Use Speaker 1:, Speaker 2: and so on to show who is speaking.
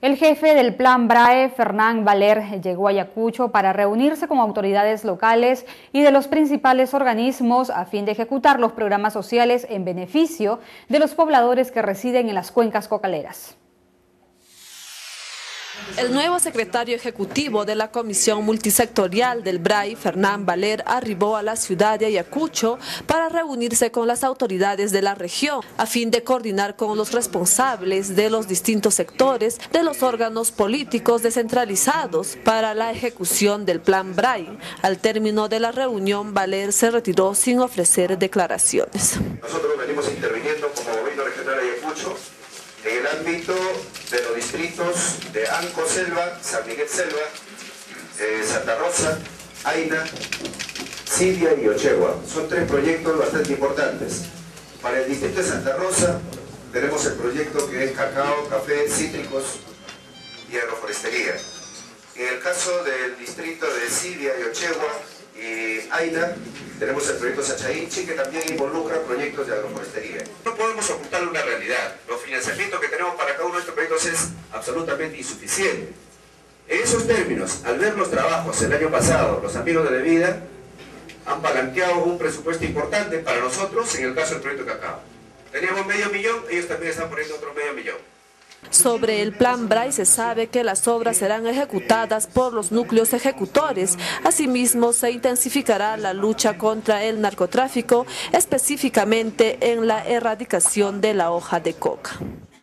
Speaker 1: El jefe del Plan BRAE, Fernán Valer, llegó a Ayacucho para reunirse con autoridades locales y de los principales organismos a fin de ejecutar los programas sociales en beneficio de los pobladores que residen en las cuencas cocaleras.
Speaker 2: El nuevo secretario ejecutivo de la Comisión Multisectorial del BRAE, Fernán Valer, arribó a la ciudad de Ayacucho para reunirse con las autoridades de la región a fin de coordinar con los responsables de los distintos sectores de los órganos políticos descentralizados para la ejecución del Plan BRAE. Al término de la reunión, Valer se retiró sin ofrecer declaraciones.
Speaker 3: Nosotros venimos interviniendo como Gobierno Regional de Ayacucho en el ámbito de los distritos de Anco Selva, San Miguel Selva, Santa Rosa, Aina, Silvia y Ochegua. Son tres proyectos bastante importantes. Para el distrito de Santa Rosa tenemos el proyecto que es cacao, café, cítricos y agroforestería. En el caso del distrito de Silvia y Ochegua y Aina, tenemos el proyecto Sachainchi, que también involucra proyectos de agroforestería. No podemos ocultar una realidad. Los financiamientos que tenemos para cada uno de estos proyectos es absolutamente insuficiente. En esos términos, al ver los trabajos el año pasado, los amigos de Vida han palanqueado un presupuesto importante para nosotros en el caso del proyecto Cacao. Teníamos $500.000, ellos también están poniendo otro $500.000.
Speaker 2: Sobre el Plan BRAE se sabe que las obras serán ejecutadas por los núcleos ejecutores. Asimismo, se intensificará la lucha contra el narcotráfico, específicamente en la erradicación de la hoja de coca.